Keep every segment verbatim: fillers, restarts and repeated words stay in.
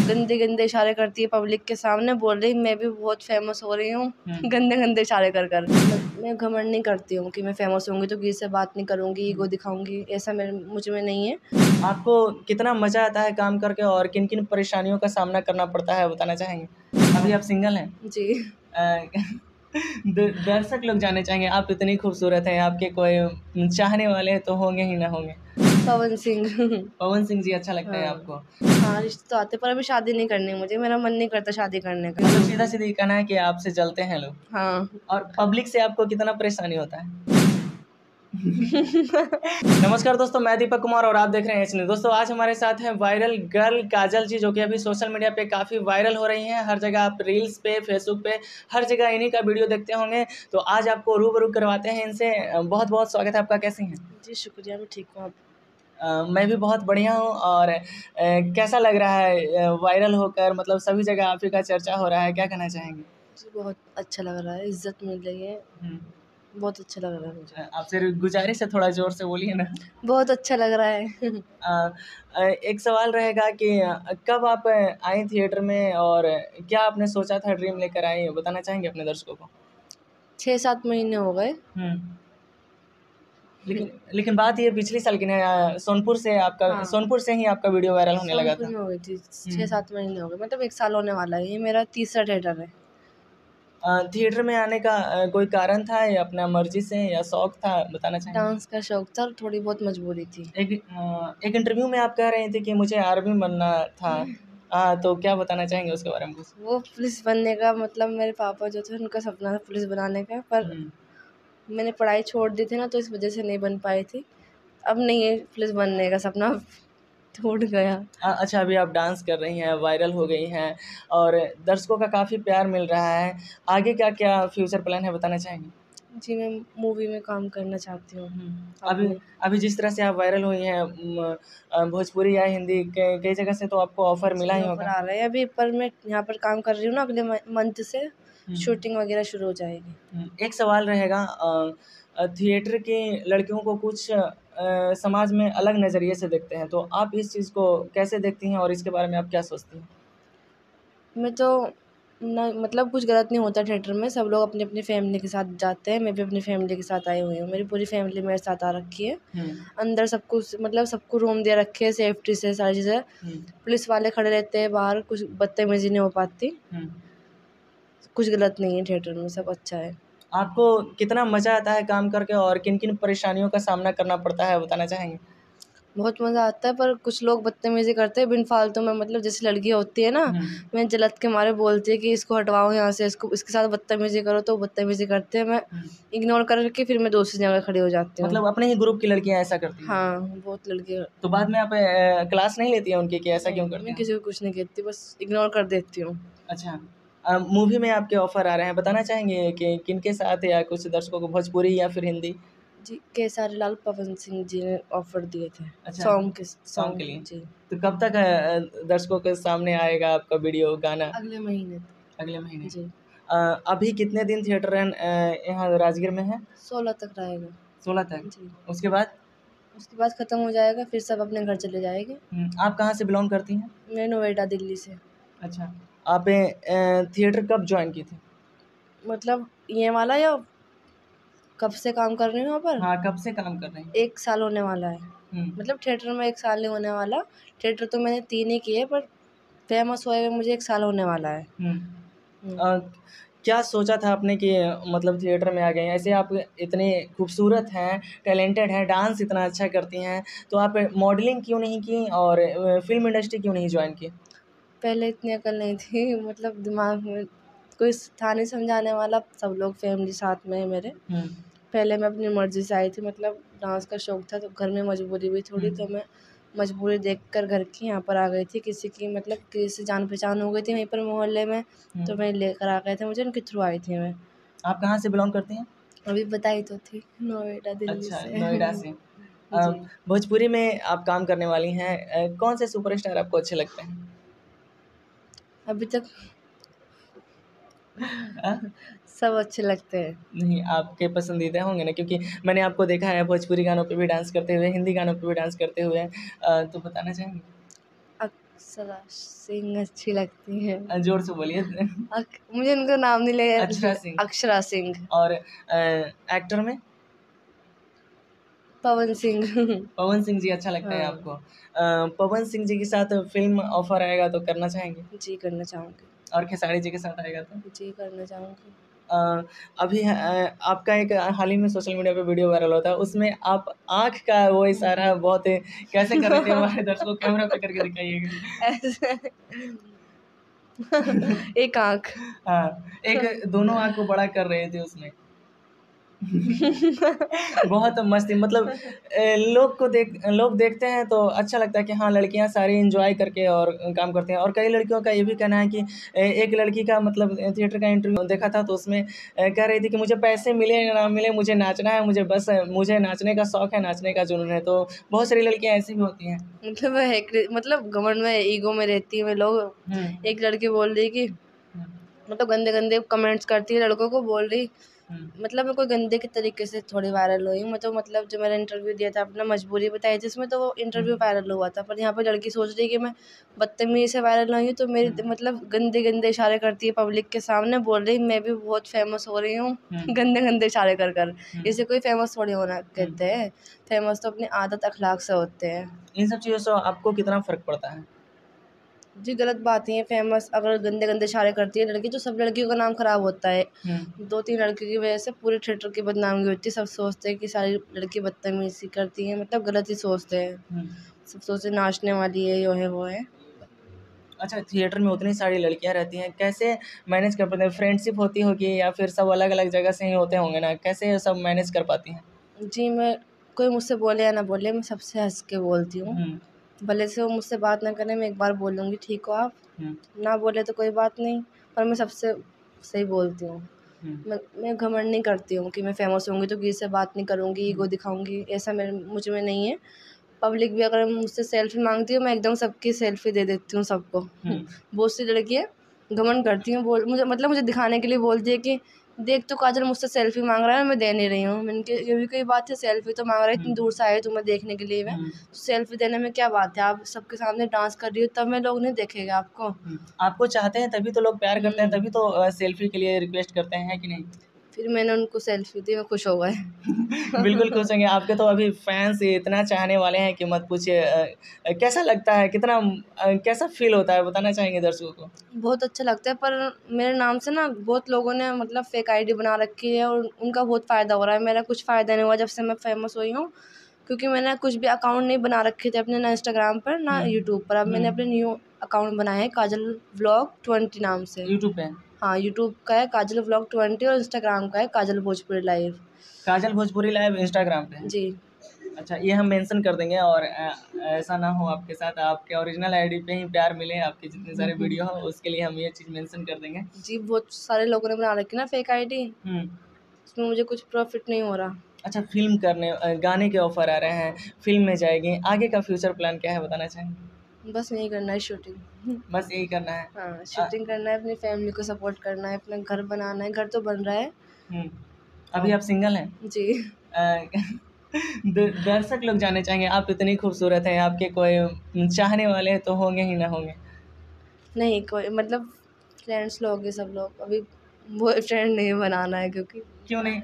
गंदे गंदे इशारे करती है पब्लिक के सामने, बोल रही मैं भी बहुत फेमस हो रही हूँ गंदे गंदे इशारे कर कर। मैं घमंड नहीं करती हूँ कि मैं फेमस होंगी तो किसी से बात नहीं करूँगी, ईगो दिखाऊंगी, ऐसा मेरे मुझ में नहीं है। आपको कितना मजा आता है काम करके और किन किन परेशानियों का सामना करना पड़ता है बताना चाहेंगे? अभी आप सिंगल हैं? जी। द- दर्शक लोग जानना चाहेंगे, आप इतनी खूबसूरत हैं, आपके कोई चाहने वाले तो होंगे ही ना होंगे? पवन सिंह। पवन सिंह जी अच्छा लगता है हाँ। आपको? हाँ, रिश्ते तो आते पर अभी शादी नहीं करनी मुझे, मेरा मन नहीं करता शादी करने का। मतलब सीधा सीधा कहना है कि आपसे जलते हैं लोग। हाँ। और पब्लिक से आपको कितना परेशानी होता है? नमस्कार दोस्तों, मैं दीपक कुमार और आप देख रहे हैं एच न्यूज़। दोस्तों आज हमारे साथ हैं वायरल गर्ल काजल जी, जो कि अभी सोशल मीडिया पे काफ़ी वायरल हो रही हैं। हर जगह आप रील्स पे, फेसबुक पे, हर जगह इन्हीं का वीडियो देखते होंगे। तो आज आपको रूबरू करवाते हैं इनसे। बहुत बहुत स्वागत है आपका, कैसी हैं? जी शुक्रिया, मैं ठीक हूँ। आप? अ, मैं भी बहुत बढ़िया हूँ। और अ, कैसा लग रहा है वायरल होकर? मतलब सभी जगह आप ही का चर्चा हो रहा है, क्या कहना चाहेंगे? जी बहुत अच्छा लग रहा है, इज्जत मिल रही है, बहुत अच्छा लग रहा है मुझे। आपसे गुजारिश है, थोड़ा जोर से बोलिए ना। बहुत अच्छा लग रहा है। अ, अ, एक सवाल रहेगा कि अ, कब आप आई थिएटर में और क्या आपने सोचा था, ड्रीम लेकर आई, बताना चाहेंगे अपने दर्शकों को? छः सात महीने हो गए। हम्म। लेकिन लेकिन बात ये पिछले साल की ना, अ, सोनपुर से आपका हाँ। सोनपुर से ही आपका वीडियो वायरल होने लगा सोनपुर था। में हो गई थी, छः सात महीने हो गए, मतलब एक साल होने वाला है, ये मेरा तीसरा थिएटर है। अ, थिएटर में आने का अ, कोई कारण था या अपना मर्जी से या शौक था, बताना चाहेंगे? डांस का शौक था और थोड़ी बहुत मजबूरी थी। एक अ, एक इंटरव्यू में आप कह रहे थे कि मुझे आर्मी बनना था। हाँ, तो क्या बताना चाहेंगे उसके बारे में कुछ? वो पुलिस बनने का, मतलब मेरे पापा जो थे उनका सपना था पुलिस बनाने का, पर हम्म। मैंने पढ़ाई छोड़ दी थी ना, तो इस वजह से नहीं बन पाई थी। अब नहीं है पुलिस बनने का सपना, टूट गया। अ, अच्छा, अभी आप डांस कर रही हैं, वायरल हो गई हैं और दर्शकों का काफ़ी प्यार मिल रहा है। आगे क्या-क्या फ्यूचर प्लान है, बताना चाहेंगी? जी, मैं मूवी में काम करना चाहती हूँ। अभी अपने अभी जिस तरह से आप वायरल हुई हैं, म, अ, भोजपुरी या हिंदी कई कई जगह से तो आपको ऑफ़र मिला जी ही ऑफर होगा। आ रहा है अभी, पर मैं यहाँ पर काम कर रही हूँ ना, अगले मंथ से शूटिंग वगैरह शुरू हो जाएगी। हम्म, एक सवाल रहेगा, अ, अ, थिएटर की लड़कियों को कुछ अ, समाज में अलग नज़रिए से देखते हैं, तो आप इस चीज़ को कैसे देखती हैं और इसके बारे में आप क्या सोचती हैं? मैं तो ना, मतलब कुछ गलत नहीं होता थिएटर में, सब लोग अपनी अपनी फैमिली के साथ जाते हैं, मैं भी अपनी फैमिली के साथ आई हुई हूँ, मेरी पूरी फैमिली मेरे साथ आ रखी है। हम्म। अंदर सबको, मतलब सबको रूम दे रखे है सेफ्टी से, सारी चीज़ें। हम्म। पुलिस वाले खड़े रहते हैं बाहर, कुछ बदतमीजी नहीं हो पाती, हम्म। कुछ गलत नहीं है थिएटर में, सब अच्छा है। आपको कितना मज़ा आता है काम करके और किन किन परेशानियों का सामना करना पड़ता है, बताना चाहेंगे? बहुत मज़ा आता है, पर कुछ लोग बदतमीजी करते हैं बिन फालतू में, मतलब जैसे लड़की होती है ना, मैं जलत के मारे बोलती है कि इसको हटवाओ यहाँ से, इसको इसके साथ बदतमीजी करो, तो बदतमीजी करते हैं, मैं इग्नोर करके फिर मैं दूसरी जगह खड़ी हो जाती हूँ। मतलब अपने ही ग्रुप की लड़कियां ऐसा करती हैं? हाँ, बहुत लड़कियाँ। तो बाद में आप अ, क्लास नहीं लेती हैं उनकी कि ऐसा क्यों नहीं, करते मैं हैं? किसी को कुछ नहीं कहती, बस इग्नोर कर देती हूँ। अच्छा, अ, मूवी में आपके ऑफर आ रहे हैं, बताना चाहेंगे कि किनके साथ, या कुछ दर्शकों को भोजपुरी या फिर हिंदी? जी, केसारी लाल पवन सिंह जी ने ऑफर दिए थे। अच्छा, सॉन्ग के सॉन्ग के सॉन्ग लिए। जी। तो कब तक अ, दर्शकों के सामने आएगा आपका वीडियो गाना? अगले महीने। अगले महीने। जी। अ, अभी कितने दिन थिएटर रन अ, यहाँ राजगीर में है? सोलह तक रहेगा। सोलह तक। जी। उसके बाद? उसके बाद ख़त्म हो जाएगा, फिर सब अपने घर चले जाएंगे। हम्म, आप कहाँ से बिलोंग करती हैं? मैं नोएडा, दिल्ली से। अच्छा, आप अ, थिएटर कब ज्वाइन की थी? मतलब ये वाला, या कब से काम कर रही हूँ यहाँ पर? हाँ, कब से काम कर रही हैं? एक साल होने वाला है। हम्म। मतलब थिएटर में एक साल नहीं होने वाला, थिएटर तो मैंने तीन ही किए, पर फेमस हुए हुए मुझे एक साल होने वाला है। हम्म। अ, क्या सोचा था आपने कि मतलब थिएटर में आ गए हैं? ऐसे आप इतने खूबसूरत हैं, टैलेंटेड हैं, डांस इतना अच्छा करती हैं, तो आप मॉडलिंग क्यों नहीं की और अ, फ़िल्म इंडस्ट्री क्यों नहीं जॉइन की? पहले इतनी अकल नहीं थी, मतलब दिमाग में कोई था नहीं समझाने वाला, सब लोग फैमिली साथ में है मेरे। हम्म। पहले मैं अपनी मर्ज़ी से आई थी, मतलब डांस का शौक था, तो घर में मजबूरी भी थोड़ी, तो मैं मजबूरी देखकर घर की यहाँ पर आ गई थी। किसी की, मतलब किसी से जान पहचान हो गई थी वहीं पर मोहल्ले में, तो मैं लेकर आ गए थे, मुझे उनके थ्रू आई थी मैं। आप कहाँ से बिलोंग करती हैं? अभी बताई तो थी, नोएडा, दिल्ली अच्छा, से। नोएडा से। अ, जी। भोजपुरी में आप काम करने वाली हैं, अ, कौन से सुपरस्टार आपको अच्छे लगते हैं? अभी तक अ? सब अच्छे लगते हैं। नहीं, आपके पसंदीदा होंगे ना, क्योंकि मैंने आपको देखा है भोजपुरी गानों पे भी डांस करते हुए, हिंदी गानों पे भी डांस करते हुए। अ, तो बताना चाहेंगे? अक्षरा सिंह अच्छी लगती है। अ, जोर से बोलिए। अक, मुझे उनका नाम नहीं लगा। अक्षरा सिंह। अक्षरा सिंह। और एक्टर में पवन सिंह। पवन सिंह जी अच्छा लगता है हाँ। आपको। अ, पवन सिंह जी के साथ फिल्म ऑफर आएगा तो करना चाहेंगे? जी करना चाहूँगी। और खेसारी जी के साथ आएगा तो? जी करना चाहूँगी। अ, अभी अ, आपका एक हाल ही में सोशल मीडिया पे वीडियो वायरल होता है, उसमें आप आँख का वो इशारा बहुत कैसे कर रहे थे, हमारे दर्शकों को कैमरा पे करके दिखाइएगा। ऐसे एक आँख। हाँ, एक दोनों आँख को बड़ा कर रहे थे उसमें। बहुत मस्ती, मतलब अ, लोग को देख लोग देखते हैं तो अच्छा लगता है कि हाँ, लड़कियां सारी एंजॉय करके और काम करते हैं। और कई लड़कियों का ये भी कहना है कि अ, एक लड़की का मतलब थिएटर का इंटरव्यू देखा था तो उसमें अ, कह रही थी कि मुझे पैसे मिले या ना मिले, मुझे नाचना है, मुझे बस मुझे नाचने का शौक है, नाचने का जुनून है। तो बहुत सारी लड़कियां ऐसी भी होती हैं। मतलब वह एक मतलब घमंड में ईगो में रहती है लोग। हम्म, एक लड़की बोल रही कि हम्म, मतलब गंदे गंदे कमेंट्स करती है लड़कों को, बोल रही हम्म, मतलब मैं कोई गंदे के तरीके से थोड़ी वायरल हुई हूँ। मैं तो मतलब जो मैंने इंटरव्यू दिया था अपना मजबूरी बताई थी उसमें, तो वो इंटरव्यू वायरल हुआ था। पर यहाँ पे लड़की सोच रही है कि मैं बदतमीजी से वायरल हुई हूँ, तो मेरी मतलब गंदे गंदे इशारे करती है पब्लिक के सामने, बोल रही मैं भी बहुत फेमस हो रही हूँ। हम्म, गंदे गंदे इशारे कर कर हम्म, इसे कोई फेमस थोड़ी होना कहते हैं। फेमस तो अपनी आदत अखलाक से होते हैं। इन सब चीज़ों से आपको कितना फ़र्क पड़ता है? जी गलत बात है। फेमस अगर गंदे गंदे इशारे करती है लड़की तो सब लड़कियों का नाम खराब होता है। हम्म, दो तीन लड़कियों की वजह से पूरे थिएटर की बदनामी होती है। सब सोचते हैं कि सारी लड़की बदतमीजी करती हैं, मतलब गलत ही सोचते हैं। हम्म। सब सोचते नाचने वाली है, यो है वो है। अच्छा, थिएटर में उतनी सारी लड़कियां रहती हैं, कैसे मैनेज कर पाते हैं? फ्रेंडशिप होती होगी या फिर सब अलग अलग जगह से ही होते होंगे ना, कैसे सब मैनेज कर पाती हैं? जी मैं कोई मुझसे बोले या ना बोले मैं सबसे हंस के बोलती हूँ। हम्म, भले से वो मुझसे बात ना करें, मैं एक बार बोलूँगी ठीक हो आप, हम्म, ना बोले तो कोई बात नहीं, पर मैं सबसे सही बोलती हूँ। हम्म, मैं मैं घमंड नहीं करती हूँ कि मैं फेमस होंगी तो किसी से बात नहीं करूँगी, ईगो हम्म, दिखाऊँगी, ऐसा मेरे मुझ में नहीं है। पब्लिक भी अगर मुझसे सेल्फ़ी माँगती है मैं एकदम सबकी सेल्फ़ी दे देती हूँ सबको। हम्म, बहुत सी लड़कियाँ घमंड करती हैं, बोल मुझे मतलब मुझे दिखाने के लिए बोलती है कि देख तो काजल मुझसे सेल्फ़ी माँग रहा है, मैं दे नहीं रही हूँ। मैंने कहा ये भी कोई बात है, सेल्फ़ी तो माँग रहा है, इतनी हम्म, दूर से आए हो तुम्हें देखने के लिए मैं, हम्म, तो सेल्फ़ी देने में क्या बात है? आप सबके सामने डांस कर रही हो तब में लोग नहीं देखेगा आपको? हम्म। आपको चाहते हैं तभी तो लोग प्यार करते हैं, हुँ। तभी तो सेल्फी के लिए रिक्वेस्ट करते हैं, है कि नहीं? फिर मैंने उनको सेल्फ़ी दी, वो खुश हो गए। बिल्कुल खुश होंगे, आपके तो अभी फैंस इतना चाहने वाले हैं कि मत पूछिए। अ, अ, कैसा लगता है, कितना अ, कैसा फील होता है, बताना चाहेंगे दर्शकों को? बहुत अच्छा लगता है, पर मेरे नाम से ना बहुत लोगों ने मतलब फेक आईडी बना रखी है और उनका बहुत फ़ायदा हो रहा है। मेरा कुछ फ़ायदा नहीं हुआ जब से मैं फेमस हुई हूँ, क्योंकि मैंने कुछ भी अकाउंट नहीं बना रखे थे अपने, ना इंस्टाग्राम पर ना हम्म, यूट्यूब पर। अब मैंने हम्म, अपने न्यू अकाउंट बनाया है काजल व्लॉग ट्वेंटी नाम से। यूट्यूब पे हाँ, यूट्यूब का है काजल व्लॉग ट्वेंटी और इंस्टाग्राम का है Kajal Bhojpuri live. Kajal Bhojpuri live Instagram पे है। जी। अच्छा, ये हम मेंशन कर देंगे। और अ, ऐसा ना हो आपके साथ, आपके ओरिजिनल आईडी पे ही प्यार मिले, आपके जितने सारे वीडियो हो उसके लिए हम ये चीज़ मेंशन कर देंगे। जी बहुत सारे लोगों ने बना रखी ना फेक आईडी, हम्म। उसमें मुझे कुछ प्रॉफिट नहीं हो रहा। अच्छा, फ़िल्म करने अ, गाने के ऑफ़र आ रहे हैं, फ़िल्म में जाएँगी, आगे का फ्यूचर प्लान क्या है, बताना चाहेंगे? बस यही करना है, शूटिंग। बस यही करना है। हाँ, अ, शूटिंग करना है, अपनी फैमिली को सपोर्ट करना है, अपना घर बनाना है, घर तो बन रहा है। हुँ। अभी और आप सिंगल हैं? जी। अ, द दर्शक लोग जानना चाहेंगे, आप इतनी खूबसूरत हैं, आपके कोई चाहने वाले तो होंगे ही ना होंगे? नहीं कोई मतलब फ्रेंड्स लोग हैं सब लोग, अभी बॉयफ्रेंड नहीं बनाना है क्योंकि क्यों नहीं?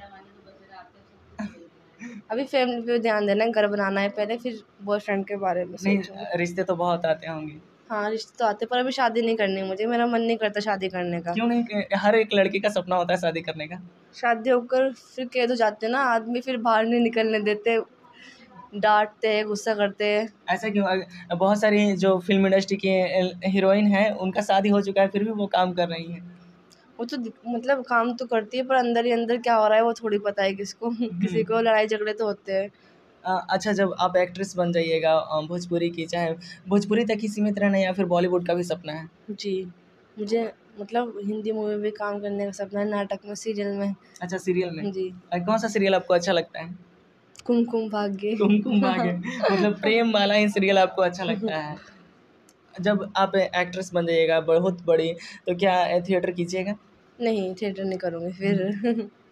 अभी फैमिली पे ध्यान देना है, घर बनाना है पहले, फिर बॉयफ्रेंड के बारे में नहीं, सोचूंगी। रिश्ते तो बहुत आते होंगे। हाँ रिश्ते तो आते, पर अभी शादी नहीं करनी मुझे, मेरा मन नहीं करता शादी करने का। क्यों नहीं? क हर एक लड़की का सपना होता है शादी करने का। शादी होकर फिर कैद हो जाते हैं ना आदमी, फिर बाहर नहीं निकलने देते, डांटते हैं, गुस्सा करते हैं। ऐसा क्यों? अ, बहुत सारी जो फ़िल्म इंडस्ट्री की अ, हीरोइन हैं, उनका शादी हो चुका है, फिर भी वो काम कर रही हैं। वो तो दिक- मतलब काम तो करती है, पर अंदर ही अंदर क्या हो रहा है वो थोड़ी पता है किसको। हुँ। किसी को लड़ाई झगड़े तो होते हैं। अ, अच्छा, जब आप एक्ट्रेस बन जाइएगा अ, भोजपुरी की, चाहे भोजपुरी तक ही सीमित रहना या फिर बॉलीवुड का भी सपना है? जी मुझे मतलब हिंदी मूवी में काम करने का सपना है, नाटक में, सीरियल में। अच्छा, सीरियल में। जी। अ, कौन-सा सीरियल आपको अच्छा लगता है? कुमकुम भाग्य। कुमकुम भाग्य। मतलब प्रेम वाला ही सीरियल आपको अच्छा लगता है। जब आप एक्ट्रेस बन जाइएगा बहुत बड़ी, तो क्या थिएटर कीजिएगा? नहीं थिएटर नहीं करूँगी हुँ। फिर।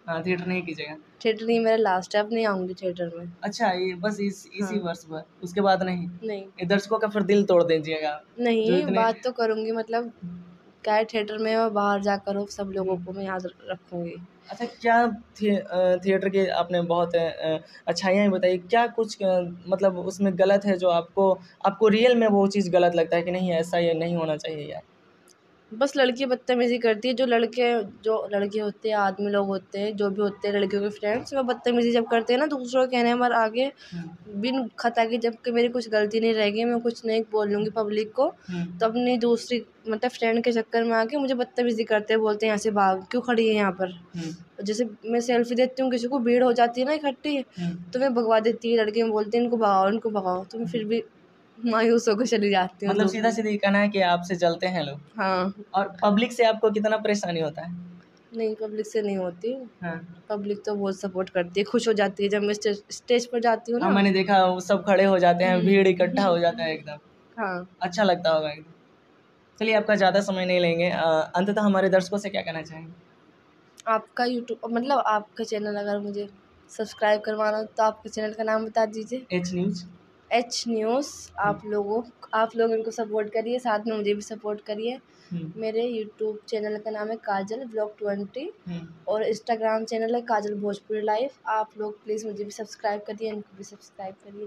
हाँ, थिएटर नहीं कीजिएगा। थिएटर नहीं मेरा लास्ट है, अब नहीं आऊँगी थिएटर में। अच्छा, ये बस इस इसी हाँ। वर्ष भर, उसके बाद नहीं? नहीं। ये दर्शकों का फिर दिल तोड़ दीजिएगा जो नहीं, इतने बात तो करूँगी, मतलब क्या है, थिएटर में और बाहर जाकर हो सब लोगों को मैं याद रखूँगी। अच्छा, क्या थि अ, थिएटर के आपने बहुत अ, अच्छाइयाँ बताई, क्या कुछ अ, मतलब उसमें गलत है जो आपको आपको रियल में वो चीज़ गलत लगता है कि नहीं ऐसा ये नहीं होना चाहिए यार? बस लड़की बदतमीज़ी करती है, जो लड़के जो लड़के होते हैं, आदमी लोग होते हैं, जो भी होते हैं लड़कियों के फ्रेंड्स, वो बदतमीज़ी जब करते हैं ना दूसरों के कहने पर आगे, बिन खता के, जबकि मेरी कुछ गलती नहीं रहेगी, मैं कुछ नहीं बोल लूँगी पब्लिक को, तो अपनी दूसरी मतलब फ्रेंड के चक्कर में आके मुझे बदतमीज़ी करते हैं, बोलते हैं यहाँ से भाग, क्यों खड़ी है यहाँ पर। जैसे मैं सेल्फी देती हूँ, किसी को भीड़ हो जाती है ना इकट्ठी, तो मैं भगवा देती है, लड़के बोलते हैं इनको भगाओ इनको भगाओ, तो मैं फिर भी मायूस होकर चली जाती हूँ। मतलब सीधा-सीधा कहना है कि आपसे जलते हैं लोग। हाँ। और पब्लिक से आपको कितना परेशानी होता है? नहीं, पब्लिक से नहीं होती। हाँ। पब्लिक तो बहुत सपोर्ट करती है, खुश हो जाती है जब मैं स्टेज स्टेज पर जाती हूँ हाँ, ना। मैंने देखा वो सब खड़े हो जाते हैं, भीड़ इकट्ठा हो जाता है एकदम। हाँ। अच्छा लगता होगा एकदम। चलिए आपका ज़्यादा समय नहीं लेंगे, अ, अंततः हमारे दर्शकों से क्या कहना चाहेंगे? आपका यूट्यूब मतलब आपका चैनल अगर मुझे सब्सक्राइब करवाना हो तो आपके चैनल का नाम बता दीजिए। H news. H news. आप लोगों आप लोग इनको सपोर्ट करिए, साथ में मुझे भी सपोर्ट करिए। मेरे यूट्यूब चैनल का नाम है काजल ब्लॉग ट्वेंटी और इंस्टाग्राम चैनल है काजल भोजपुरी लाइफ। आप लोग प्लीज़ मुझे भी सब्सक्राइब करिए, इनको भी सब्सक्राइब करिए।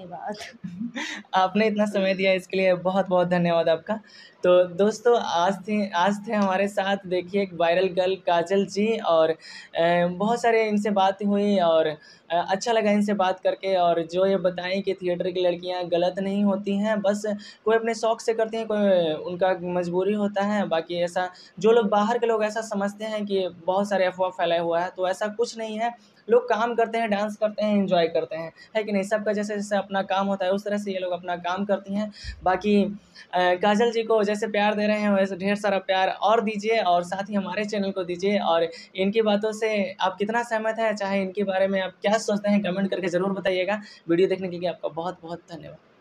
धन्यवाद। आपने इतना समय दिया इसके लिए बहुत-बहुत धन्यवाद आपका। तो दोस्तों आज थे आज थे हमारे साथ देखिए एक वायरल गर्ल काजल जी और अ, बहुत सारे इनसे बात हुई और अ, अच्छा लगा इनसे बात करके और जो ये बताएँ कि थिएटर की लड़कियाँ गलत नहीं होती हैं, बस कोई अपने शौक से करती हैं, कोई उनका मजबूरी होता है। बाकी ऐसा जो लोग बाहर के लोग ऐसा समझते हैं कि बहुत सारे अफ़वाह फैलाया हुआ है, तो ऐसा कुछ नहीं है। लोग काम करते हैं, डांस करते हैं, एन्जॉय करते हैं, है कि नहीं? सबका जैसे-जैसे अपना काम होता है, उस तरह से ये लोग अपना काम करती हैं। बाकी अ, काजल जी को जैसे प्यार दे रहे हैं, वैसे ढेर सारा प्यार और दीजिए और साथ ही हमारे चैनल को दीजिए और इनकी बातों से आप कितना सहमत हैं, चाहे इनके बारे में आप क्या सोचते हैं, कमेंट करके ज़रूर बताइएगा। वीडियो देखने के लिए आपका बहुत-बहुत धन्यवाद।